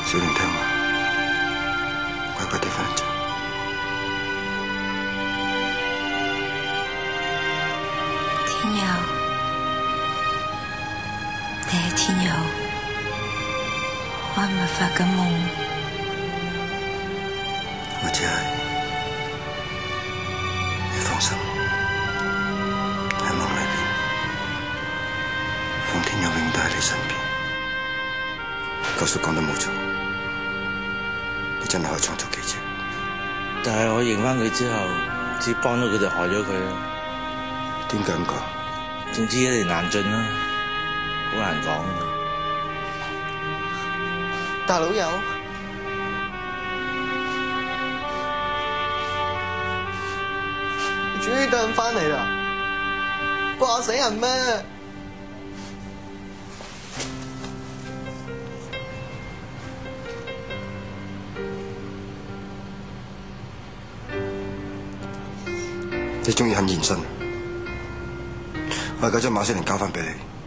小玲聽話，乖乖地瞓一陣。 天佑，你係天佑，我係咪發緊夢？ 我只係，你放心，喺夢裏邊，奉天佑永遠都喺你身邊。九叔講得冇錯，你真係可以創造奇蹟。 但係我認翻佢之後，只幫咗佢就害咗佢啦。 點解咁講？ 總之一年難盡啦，好難講。 大老友，你終於得人翻嚟啦，掛死人咩？ 你終於肯現身，我而家將馬小玲交翻俾你。